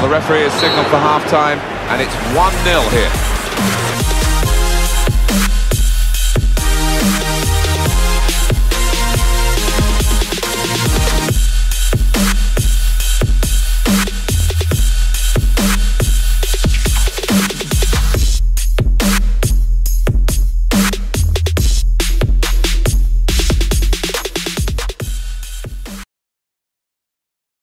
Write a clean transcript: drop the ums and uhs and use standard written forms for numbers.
referee has signalled for half-time, and it's 1-0 here.